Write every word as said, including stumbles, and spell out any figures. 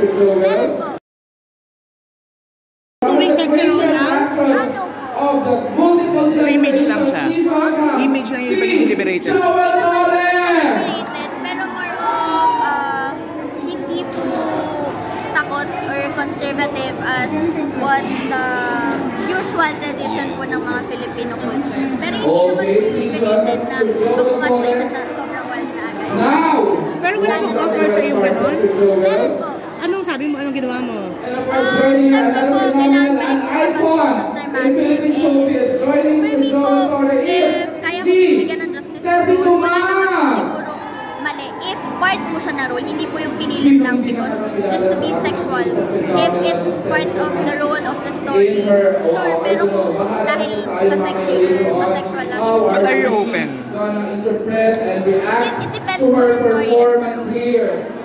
Meron po. Tuwing sexy role lang? Ano po? So image lang siya. Image lang yung pagiging liberated. Liberated, pero more of uh, hindi po takot or conservative as what the usual tradition po ng mga Filipino cultures. Pero hindi naman po liberated na magbukas sa isip na sobrang wild na agad. Pero wala kang offer sa iyo ganon? Meron po. Anong sabi mo? Anong ginawa mo? Uh, Siyempre po, kailangan pa rin po mag-conscious sister magic. And for me po, if kaya ko bigyan ng justice sa role, wala naman po siguro mali. If part po siya na role, hindi po yung pinilit lang because just to be sexual. If it's part of the role of the story, sure. Pero kung dahil pa-sexy or pa-sexual lang. But are you open? It, it depends po sa story and sa role.